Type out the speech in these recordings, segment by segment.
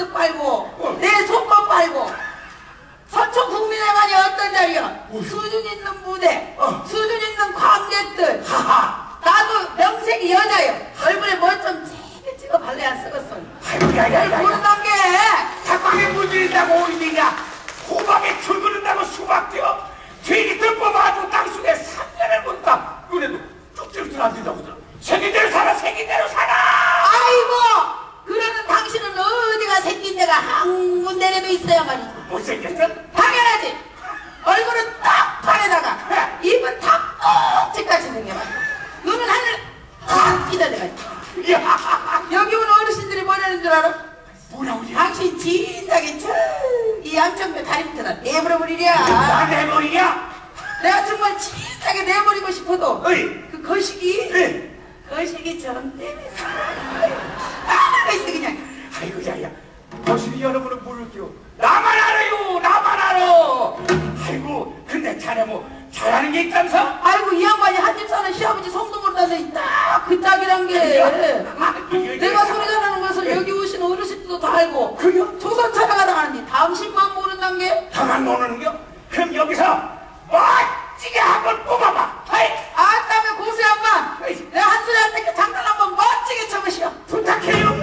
가스 빨고 내 손꼽 빨고 서초 국민회관이 어떤 자리야? 수준 있는 무대, 수준 있는 관객들. 나도 명색이 여자요. 얼굴에 뭐 좀 제게 찍어 발레 안 쓰겠어. 아이고 모른단 게 닭방에 물들인다고 오리니냐 호박에 출근한다고 수박 뛰어 뒤니 뜰법아가지고 땅속에 3년을 묻다 눈에도 쭉쭉 안 된다고 들어. 생긴대로 살아 생긴대로 살아. 아이고 그러는 당신은 어디가 생긴 데가 한 군데라도 있어야 말이지. 못생겼어? 당연하지. 얼굴은 딱 판에다가 입은 닭꼭지같이 생겨가지고 눈은 하늘 딱 피달려가지고. 여기 온 어르신들이 뭐라는 줄 알아? 뭐라고? 당신 진작에 저이 양천뼈 다리 밑에다 내버려버리랴. 나 내버리냐? 내가 정말 진작에 내버리고 싶어도 어이. 그 거시기 네. 거시기 전 때문에 나가 있어 그냥. 아이고 야야 거시기 여러분은 모를게요. 나만 알아요 나만 알아. 아이고 근데 자네 뭐 잘하는 게 있다면서? 아이고 이 양반이 한집 사는 시아버지 성동으로 다니 딱그 짝이란 게 내가 소리가 나는 것을 여기 오신 어르신들도 다 알고 조선 촬영하다 가는데 당신만 모른단 게. 다만 모르는 겨? 그럼 여기서 멋지게 한번 뽑아봐. 아이 아따매 고수 양반 내가 한 소리 할 때 장난 한번 멋지게 쳐보시오. 부탁해요.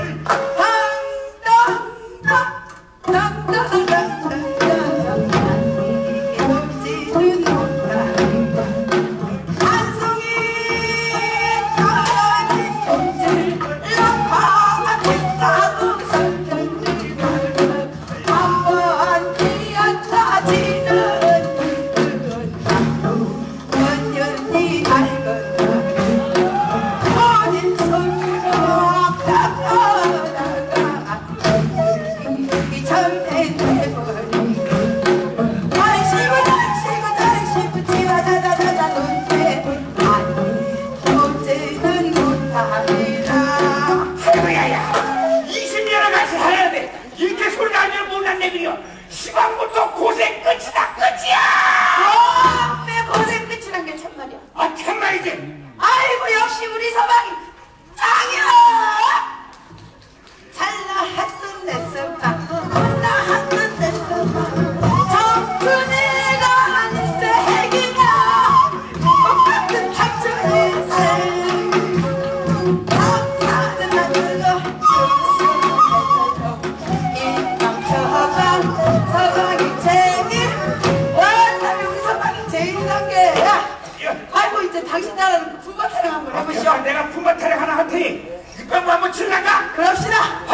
시방부터 고생 끝이다 끝이야. 내 고생 끝이란 게 참말이야. 아 참말이지. 아이고 역시 우리 서방이 짱이야. 잘나 했던 내 서방 못나 했던 내 서방 정춘이가 아니세 핵이나 똑같은 작전이 남자는 만들어 서방이 제일 원하면 우리 서방이 제일이란 게. 아이고 이제 당신 나라는 품바 타령 한번 해보시오. 내가 품바 타령 하나 할 테니 이거 한번 칠란가? 그럽시다.